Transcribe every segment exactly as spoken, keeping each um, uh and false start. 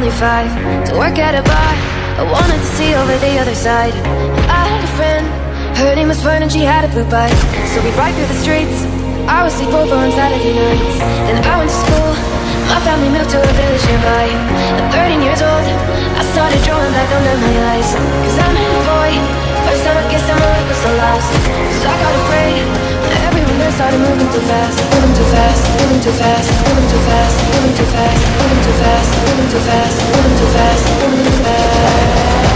ninety-five to work at a bar. I wanted to see over the other side. And I had a friend, her name was Fern and she had a blue bike. So we'd ride through the streets, I would sleep over on Saturday nights. Then I went to school, my family moved to a village nearby. At thirteen years old, I started drawing back under my eyes. Cause I'm a boy, first time I kissed him, it was the last. Cause I got afraid, everyone there started moving too fast. Moving too fast, moving too fast, moving too fast, moving too fast, moving too fast, moving too fast, moving too fast, moving too fast.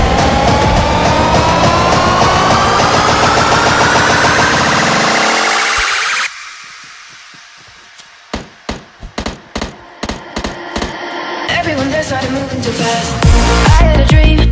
Everyone there started moving too fast. I had a dream,